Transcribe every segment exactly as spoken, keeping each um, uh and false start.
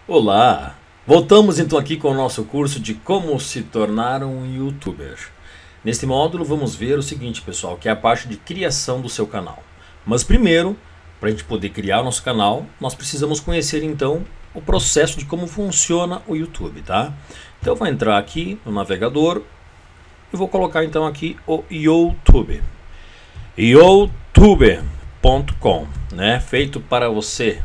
Olá! Voltamos então aqui com o nosso curso de como se tornar um youtuber. Neste módulo vamos ver o seguinte, pessoal, que é a parte de criação do seu canal. Mas primeiro, para a gente poder criar o nosso canal, nós precisamos conhecer então o processo de como funciona o YouTube, tá? Então eu vou entrar aqui no navegador e vou colocar então aqui o YouTube. youtube ponto com, né? Feito para você.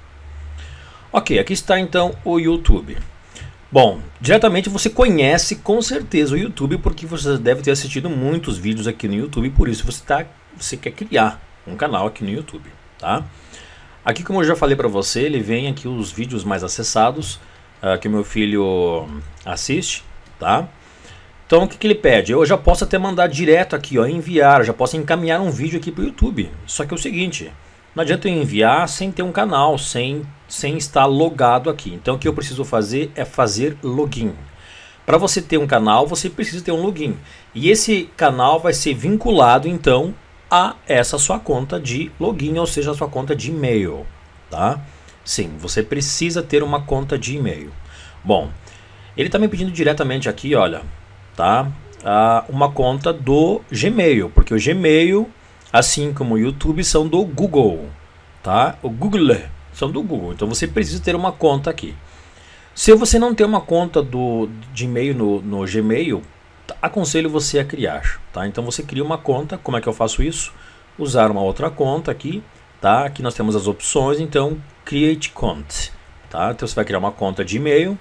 Ok, aqui está então o YouTube. Bom, diretamente você conhece com certeza o YouTube porque você deve ter assistido muitos vídeos aqui no YouTube, por isso você, tá, você quer criar um canal aqui no YouTube, tá? Aqui, como eu já falei para você, ele vem aqui os vídeos mais acessados uh, que o meu filho assiste, tá? Então o que, que ele pede? Eu já posso até mandar direto aqui, ó, enviar, já posso encaminhar um vídeo aqui para o YouTube. Só que é o seguinte, não adianta eu enviar sem ter um canal, sem, sem estar logado aqui. Então o que eu preciso fazer é fazer login. Para você ter um canal, você precisa ter um login. E esse canal vai ser vinculado então a essa sua conta de login, ou seja, a sua conta de e-mail, tá? Sim, você precisa ter uma conta de e-mail. Bom, ele está me pedindo diretamente aqui, olha, tá? Ah, uma conta do Gmail, porque o Gmail, assim como o YouTube, são do Google, tá? O Google são do Google, então você precisa ter uma conta aqui. Se você não tem uma conta do, de e-mail no, no Gmail, aconselho você a criar, tá? Então você cria uma conta. Como é que eu faço isso? Usar uma outra conta aqui, tá? Aqui nós temos as opções, então Create Account, tá? Então você vai criar uma conta de e-mail.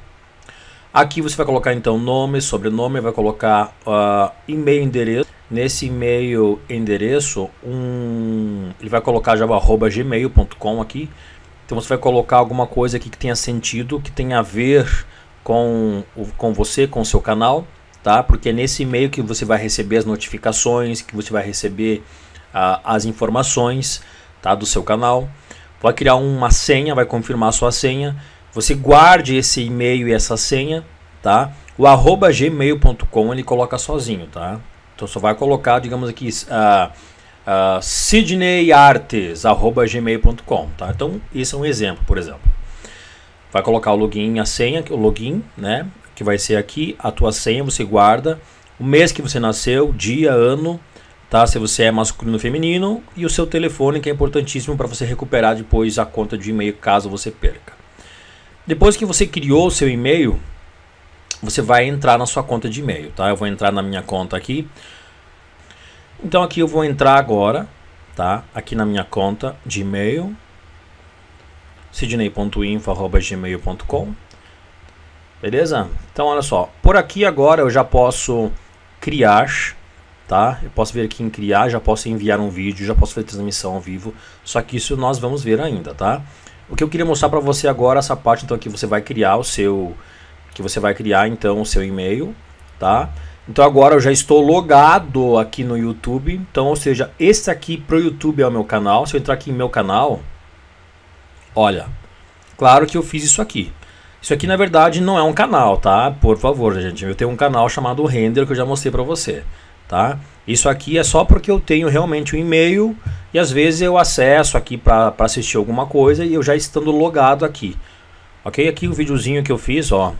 Aqui você vai colocar então nome, sobrenome, vai colocar uh, e-mail, endereço. Nesse e-mail endereço, um, ele vai colocar já o arroba gmail ponto com aqui. Então você vai colocar alguma coisa aqui que tenha sentido, que tenha a ver com, com você, com o seu canal, tá? Porque é nesse e-mail que você vai receber as notificações, que você vai receber uh, as informações, tá, do seu canal. Vai criar uma senha, vai confirmar a sua senha. Você guarde esse e-mail e essa senha, tá? O arroba gmail ponto com ele coloca sozinho, tá? Então só vai colocar, digamos aqui, uh, uh, sidney artes arroba gmail ponto com, tá? Então isso é um exemplo, por exemplo. Vai colocar o login, a senha, o login, né? Que vai ser aqui, a tua senha, você guarda o mês que você nasceu, dia, ano, tá? Se você é masculino ou feminino, e o seu telefone, que é importantíssimo para você recuperar depois a conta de e-mail caso você perca. Depois que você criou o seu e-mail, você vai entrar na sua conta de e-mail, tá? Eu vou entrar na minha conta aqui. Então aqui eu vou entrar agora, tá? Aqui na minha conta de e-mail, sidney ponto info arroba gmail ponto com. Beleza? Então olha só, por aqui agora eu já posso criar, tá? Eu posso vir aqui em criar, já posso enviar um vídeo, já posso fazer transmissão ao vivo. Só que isso nós vamos ver ainda, tá? O que eu queria mostrar para você agora, essa parte então que você vai criar o seu, que você vai criar então o seu e-mail, tá? Então agora eu já estou logado aqui no YouTube, então, ou seja, esse aqui pro YouTube é o meu canal. Se eu entrar aqui em meu canal, olha, claro que eu fiz isso aqui. Isso aqui na verdade não é um canal, tá? Por favor, gente, eu tenho um canal chamado Render que eu já mostrei para você, tá? Isso aqui é só porque eu tenho realmente um e-mail e às vezes eu acesso aqui para assistir alguma coisa e eu já estando logado aqui. Ok? Aqui o videozinho que eu fiz, ó.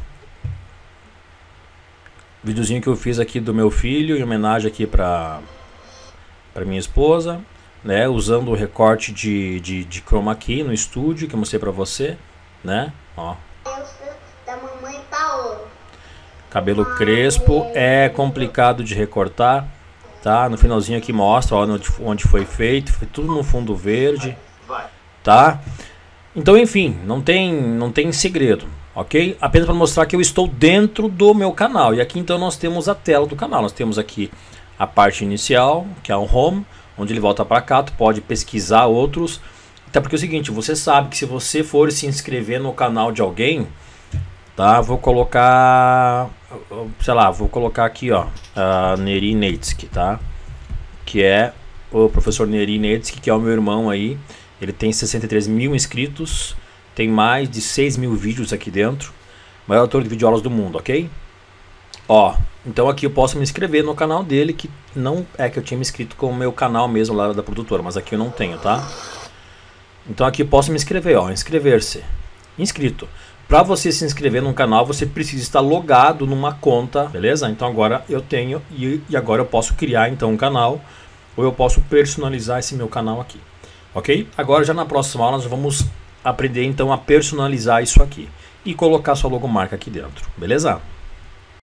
Videozinho que eu fiz aqui do meu filho em homenagem aqui para para minha esposa, né? Usando o recorte de, de, de chroma key no estúdio que eu mostrei para você, né? Ó. Da mamãe Paola. Cabelo crespo, é complicado de recortar, tá? No finalzinho aqui mostra ó, onde, onde foi feito, foi tudo no fundo verde, tá? Então enfim, não tem, não tem segredo, ok? Apenas para mostrar que eu estou dentro do meu canal. E aqui então nós temos a tela do canal, nós temos aqui a parte inicial, que é o home, onde ele volta para cá, tu pode pesquisar outros. Até porque é o seguinte, você sabe que se você for se inscrever no canal de alguém, tá? Vou colocar, sei lá, vou colocar aqui, ó, a Neri Netsky, tá? Que é o professor Neri Netsky, que é o meu irmão aí. Ele tem sessenta e três mil inscritos, tem mais de seis mil vídeos aqui dentro. Maior autor de videoaulas do mundo, ok? Ó, então aqui eu posso me inscrever no canal dele, que não é que eu tinha me inscrito com o meu canal mesmo lá da produtora, mas aqui eu não tenho, tá? Então aqui eu posso me inscrever, ó, inscrever-se. inscrito. Para você se inscrever num canal, você precisa estar logado numa conta, beleza? Então agora eu tenho e, e agora eu posso criar então um canal, ou eu posso personalizar esse meu canal aqui, ok? Agora já na próxima aula nós vamos aprender então a personalizar isso aqui e colocar sua logomarca aqui dentro, beleza?